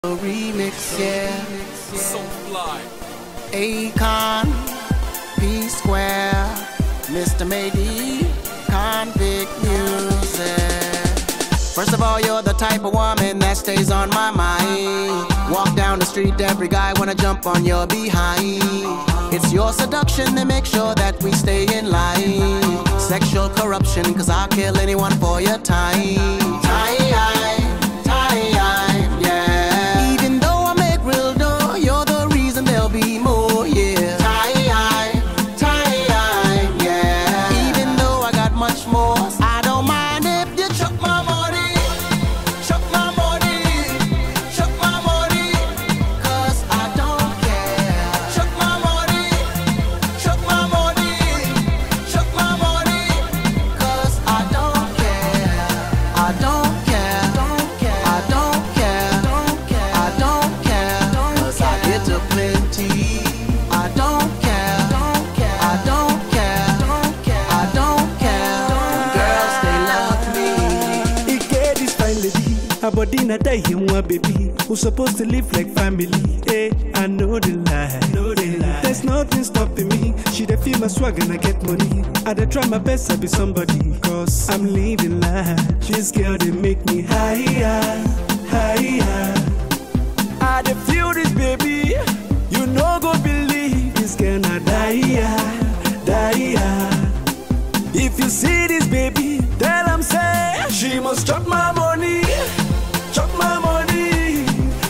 Remix, yeah. So fly. Akon, P Square, Mr. Maybe, Convict Music. First of all, you're the type of woman that stays on my mind. Walk down the street, every guy wanna jump on your behind. It's your seduction that makes sure that we stay in line. Sexual corruption, cause I'll kill anyone for your time. Body na die him one baby who's supposed to live like family. Hey, I know the lie. There's nothing stopping me. She dey feel my swag and I get money. I dey try my best to be somebody, cause I'm living life. This girl they make me higher. I dey feel this baby. You no go believe this girl na die. If you see this baby, tell them say she must chop my money. Chop my money,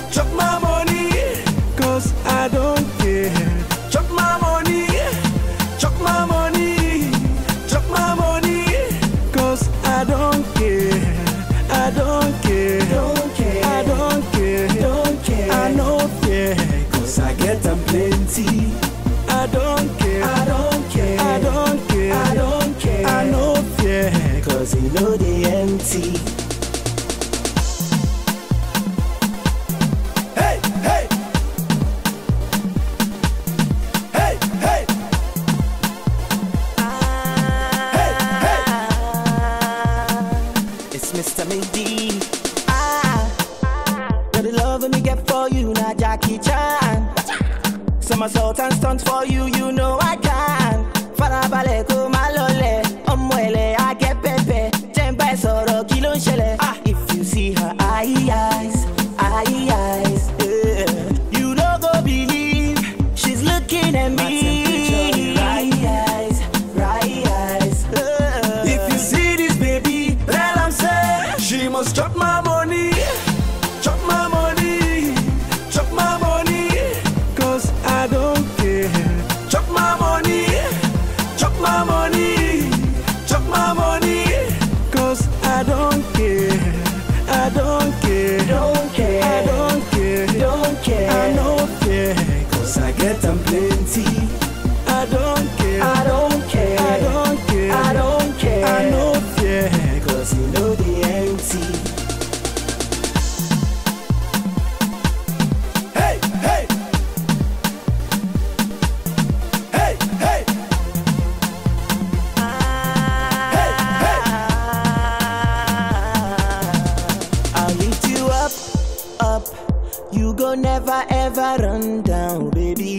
cause I don't care. Chop my money, cause I don't care. I don't care. I no fear, cause I get them plenty. I don't care. I no fear, cause you know they empty. Mr. Maybe, got the love me get for you, not Jackie Chan. Somersault and stunt for you, you know I can. Farabale ko malole, omwele I get pepe. Tempa soro kilo shele. If you see her eyes, you don't go believe she's looking at me. Right eyes. If you see this baby, tell I'm say she must chop my money, cause I don't care. Chop my money, cause I don't care. I no fear, cause I get them plenty. I don't care. I no fear, Cause you know they empty. I'll lift you up. You go never ever run down, baby.